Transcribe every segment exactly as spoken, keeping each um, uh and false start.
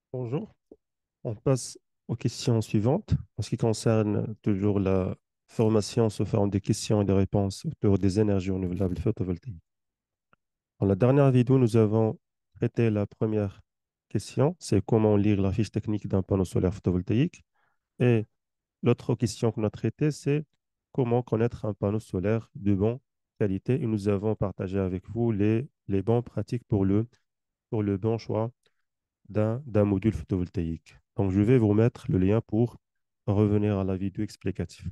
Bonjour, on passe aux questions suivantes. En ce qui concerne toujours la formation sous forme de questions et de réponses autour des énergies renouvelables photovoltaïques. Dans la dernière vidéo, nous avons traité la première question, c'est comment lire la fiche technique d'un panneau solaire photovoltaïque. Et l'autre question qu'on a traitée, c'est comment connaître un panneau solaire de bonne qualité. Et nous avons partagé avec vous les, les bonnes pratiques pour le, pour le bon choix d'un d'un module photovoltaïque. Donc, je vais vous mettre le lien pour revenir à la vidéo explicative.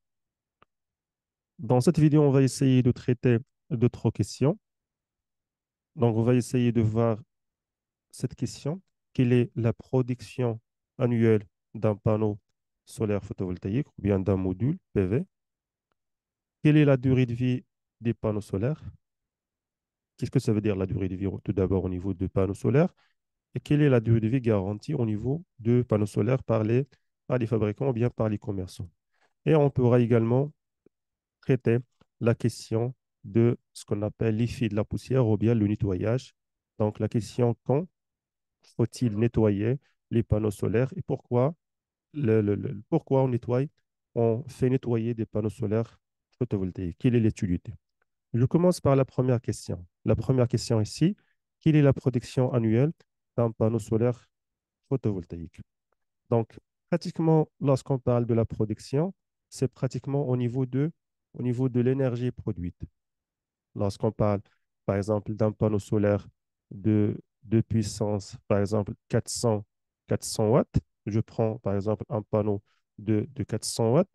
Dans cette vidéo, on va essayer de traiter d'autres questions. Donc, on va essayer de voir cette question. Quelle est la production annuelle d'un panneau solaire photovoltaïque ou bien d'un module P V? Quelle est la durée de vie des panneaux solaires? Qu'est-ce que ça veut dire la durée de vie tout d'abord au niveau de panneaux solaires? Et quelle est la durée de vie garantie au niveau de panneaux solaires par les, par les fabricants ou bien par les commerçants? Et on pourra également traiter la question de ce qu'on appelle l'effet de la poussière ou bien le nettoyage. Donc, la question quand faut-il nettoyer les panneaux solaires et pourquoi, le, le- le- pourquoi on nettoie, on fait nettoyer des panneaux solaires photovoltaïques. Quelle est l'utilité? Je commence par la première question. La première question ici, quelle est la protection annuelle d'un panneau solaire photovoltaïque? Donc, pratiquement, lorsqu'on parle de la production, c'est pratiquement au niveau de, au niveau de l'énergie produite. Lorsqu'on parle, par exemple, d'un panneau solaire de, de puissance, par exemple, quatre cents, quatre cents watts, je prends, par exemple, un panneau de, de quatre cents watts,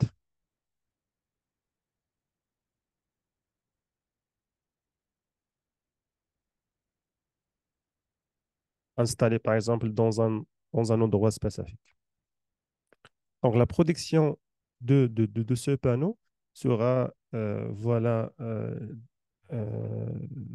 installé, par exemple, dans un, dans un endroit spécifique. Donc, la production de, de, de, de ce panneau sera, euh, voilà, euh, euh,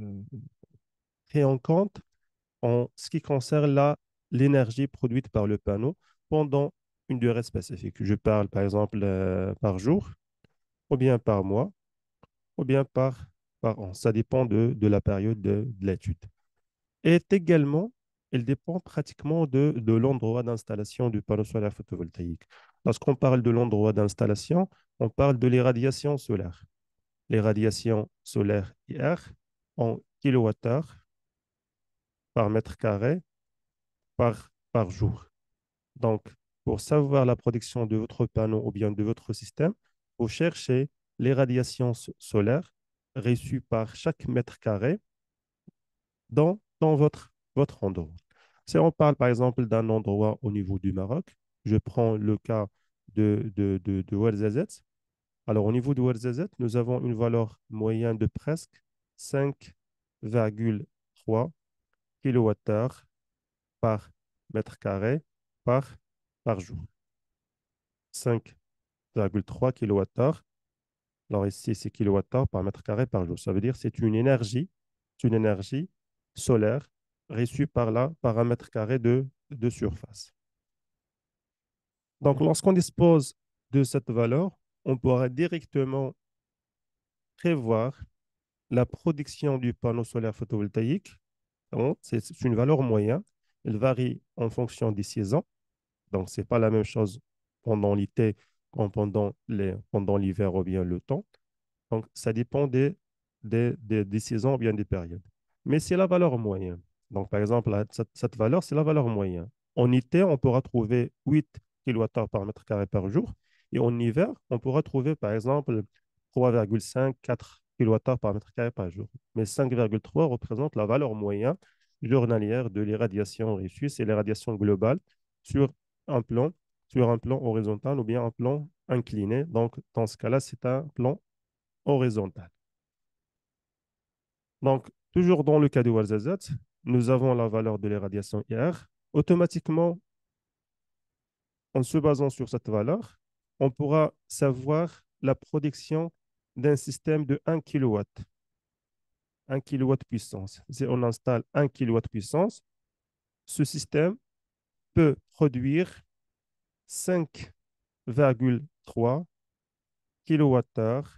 pris en compte en ce qui concerne la, l'énergie produite par le panneau pendant une durée spécifique. Je parle par exemple euh, par jour, ou bien par mois, ou bien par, par an. Ça dépend de, de la période de, de l'étude. Et également, elle dépend pratiquement de, de l'endroit d'installation du panneau solaire photovoltaïque. Lorsqu'on parle de l'endroit d'installation, on parle de l'irradiation solaire. L'irradiation solaire I R en kilowattheures par mètre carré par, par jour. Donc, pour savoir la production de votre panneau ou bien de votre système, vous cherchez les radiations so- solaires reçues par chaque mètre carré dans, dans votre, votre endroit. Si on parle par exemple d'un endroit au niveau du Maroc, je prends le cas de, de, de, de Ouarzazate. Alors, au niveau de Ouarzazate, nous avons une valeur moyenne de presque cinq virgule trois kWh par mètre carré par, par jour. cinq virgule trois kWh. Alors ici, c'est kilowattheures par mètre carré par jour. Ça veut dire que c'est une énergie, c'est une énergie solaire reçue par là, par un mètre carré de, de surface. Donc, lorsqu'on dispose de cette valeur, on pourra directement prévoir la production du panneau solaire photovoltaïque. Donc, c'est c'est une valeur moyenne. Elle varie en fonction des saisons. Donc, ce n'est pas la même chose pendant l'été qu'en pendant les, pendant l'hiver ou bien le temps. Donc, ça dépend des, des, des, des saisons ou bien des périodes. Mais c'est la valeur moyenne. Donc, par exemple, là, cette, cette valeur, c'est la valeur moyenne. En été, on pourra trouver huit kWh par mètre carré par jour. Et en hiver, on pourra trouver, par exemple, trois virgule cinq, quatre kWh par mètre carré par jour. Mais cinq virgule trois représente la valeur moyenne journalière de l'irradiation reçue, c'est l'irradiation globale sur un plan, sur un plan horizontal ou bien un plan incliné. Donc, dans ce cas-là, c'est un plan horizontal. Donc, toujours dans le cas de Ouarzazate, nous avons la valeur de l'irradiation I R. Automatiquement, en se basant sur cette valeur, on pourra savoir la production d'un système de un kilowatt, un kilowatt puissance. Si on installe un kilowatt puissance, ce système peut produire cinq virgule trois kilowattheures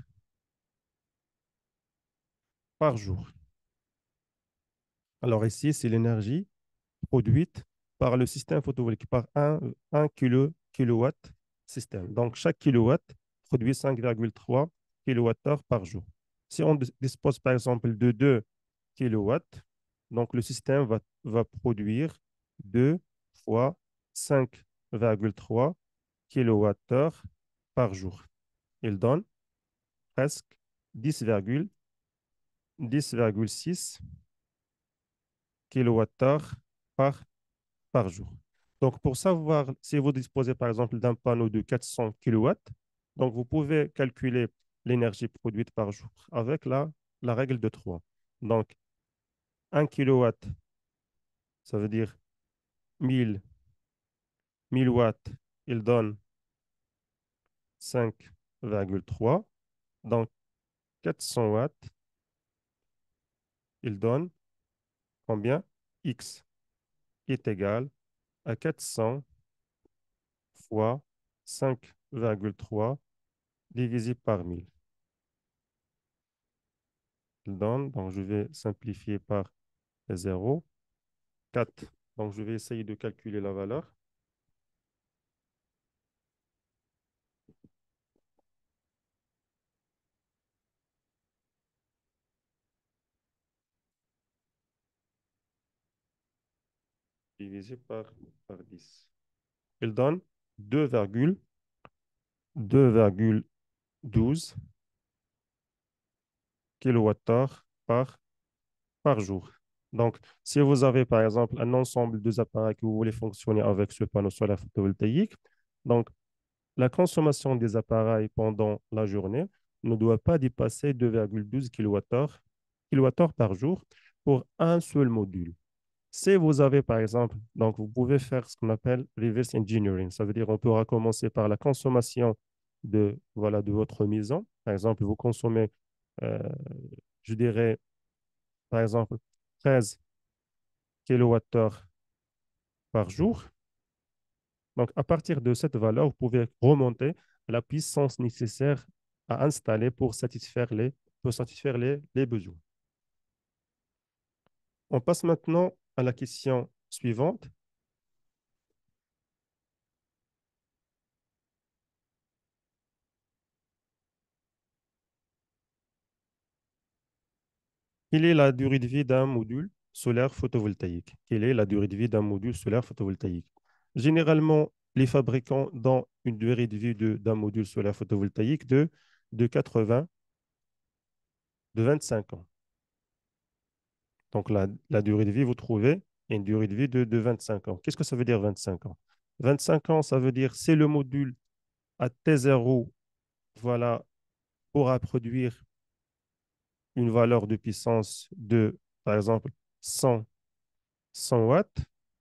par jour. Alors ici, c'est l'énergie produite par le système photovoltaïque, par un, un kilo, kilowatt système. Donc, chaque kilowatt produit cinq virgule trois kilowattheures par jour. Si on dispose, par exemple, de deux kilowatts, donc le système va, va produire deux fois cinq virgule trois kilowattheures par jour. Il donne presque dix virgule six kilowattheures par, par jour. Donc, pour savoir si vous disposez, par exemple, d'un panneau de quatre cents kilowatts, donc vous pouvez calculer l'énergie produite par jour avec la, la règle de trois. Donc, un kilowatt, ça veut dire mille mille watts, il donne cinq virgule trois. Donc, quatre cents watts, il donne combien? X est égal à quatre cents fois cinq virgule trois divisé par mille. Il donne, donc je vais simplifier par zéro, quatre. Donc je vais essayer de calculer la valeur. Divisé par, par dix. Il donne deux virgule douze kilowattheures par, par jour. Donc, si vous avez par exemple un ensemble de appareils que vous voulez fonctionner avec ce panneau solaire photovoltaïque, donc la consommation des appareils pendant la journée ne doit pas dépasser deux virgule douze kilowattheures kilowattheures par jour pour un seul module. Si vous avez, par exemple, donc vous pouvez faire ce qu'on appelle reverse engineering. Ça veut dire on pourra commencer par la consommation de, voilà, de votre maison. Par exemple, vous consommez, euh, je dirais, par exemple, treize kilowattheures par jour. Donc, à partir de cette valeur, vous pouvez remonter la puissance nécessaire à installer pour satisfaire les, pour satisfaire les, les besoins. On passe maintenant à la question suivante. Quelle est la durée de vie d'un module solaire photovoltaïque? Quelle est la durée de vie d'un module solaire photovoltaïque? Généralement, les fabricants donnent une durée de vie de- d'un module solaire photovoltaïque de, de quatre-vingts, de vingt-cinq ans. Donc, la, la durée de vie, vous trouvez une durée de vie de, de vingt-cinq ans. Qu'est-ce que ça veut dire vingt-cinq ans? vingt-cinq ans, ça veut dire c'est le module à T zéro, voilà, pourra produire une valeur de puissance de, par exemple, cent, cent watts.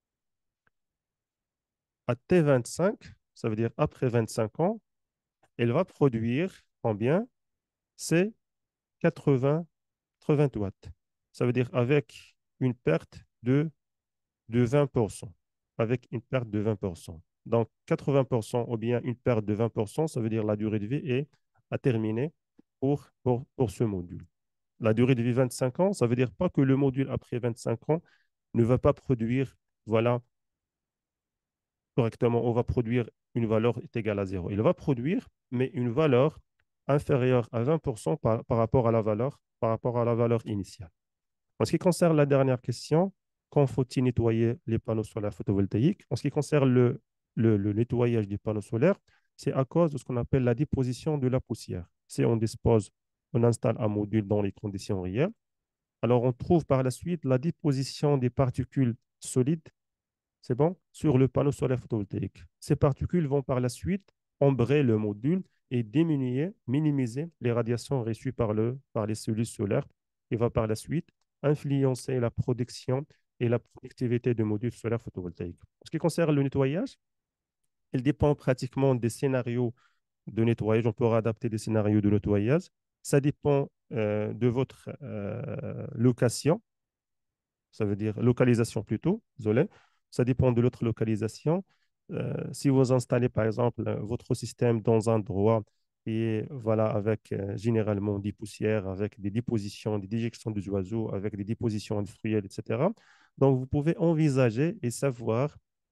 À T vingt-cinq, ça veut dire après vingt-cinq ans, elle va produire combien? C'est quatre-vingts, quatre-vingts watts. Ça veut dire avec une perte de, de vingt pour cent. Avec une perte de vingt pour cent. Donc quatre-vingts pour cent ou bien une perte de vingt pour cent, ça veut dire la durée de vie est à terminer pour, pour, pour ce module. La durée de vie vingt-cinq ans, ça veut dire pas que le module après vingt-cinq ans ne va pas produire, voilà, correctement, on va produire une valeur est égale à zéro. Il va produire, mais une valeur inférieure à vingt pour cent par, par rapport à la valeur, par rapport à la valeur initiale. En ce qui concerne la dernière question, quand faut-il nettoyer les panneaux solaires photovoltaïques? En ce qui concerne le, le, le nettoyage des panneaux solaires, c'est à cause de ce qu'on appelle la déposition de la poussière. Si on dispose, on installe un module dans les conditions réelles, alors on trouve par la suite la déposition des particules solides, c'est bon, sur le panneau solaire photovoltaïque. Ces particules vont par la suite ombrer le module et diminuer, minimiser les radiations reçues par, le, par les cellules solaires et va par la suite influencer la production et la productivité du module solaire photovoltaïque. En ce qui concerne le nettoyage, il dépend pratiquement des scénarios de nettoyage. On pourra adapter des scénarios de nettoyage. Ça dépend euh, de votre euh, location, ça veut dire localisation plutôt, désolé. Ça dépend de l'autre localisation. Euh, si vous installez par exemple euh, votre système dans un endroit et voilà, avec euh, généralement des poussières, avec des dépositions, des déjections des oiseaux, avec des dépositions industrielles, et cetera. Donc, vous pouvez envisager et savoir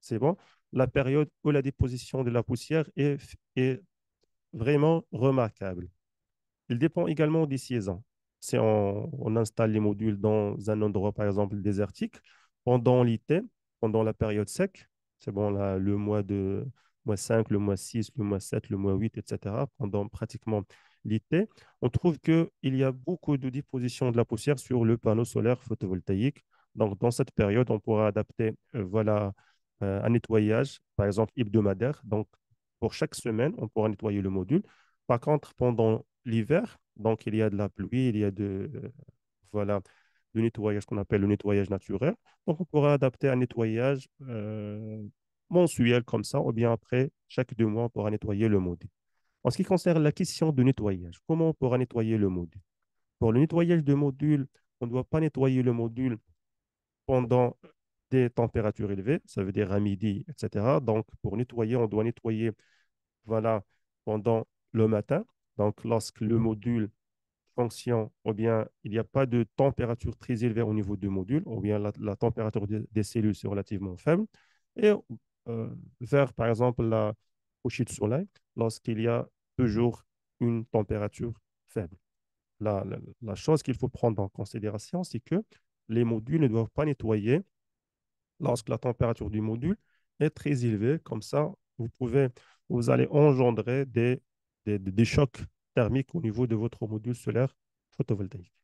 c'est bon, la période où la déposition de la poussière est, est vraiment remarquable. Il dépend également des saisons. Si on, on installe les modules dans un endroit, par exemple, désertique, pendant l'été, pendant la période sec, c'est bon, là, le mois de mois cinq, le mois six, le mois sept, le mois huit, et cetera, pendant pratiquement l'été, on trouve qu'il y a beaucoup de déposition de la poussière sur le panneau solaire photovoltaïque. Donc, dans cette période, on pourra adapter euh, voilà, euh, un nettoyage, par exemple, hebdomadaire. Donc, pour chaque semaine, on pourra nettoyer le module. Par contre, pendant l'hiver, donc il y a de la pluie, il y a de, euh, voilà, le nettoyage qu'on appelle le nettoyage naturel. Donc, on pourra adapter un nettoyage euh, mensuel comme ça, ou bien après, chaque deux mois, on pourra nettoyer le module. En ce qui concerne la question de nettoyage, comment on pourra nettoyer le module? Pour le nettoyage de module, on ne doit pas nettoyer le module pendant des températures élevées, ça veut dire à midi, et cetera. Donc, pour nettoyer, on doit nettoyer voilà, pendant le matin. Donc, lorsque le module fonctionne, ou bien il n'y a pas de température très élevée au niveau du module, ou bien la, la température des, des cellules est relativement faible. Et euh, vers, par exemple, la coucher de soleil, lorsqu'il y a toujours une température faible. La, la, la chose qu'il faut prendre en considération, c'est que les modules ne doivent pas nettoyer lorsque la température du module est très élevée. Comme ça, vous pouvez, vous allez engendrer des, des, des chocs thermiques au niveau de votre module solaire photovoltaïque.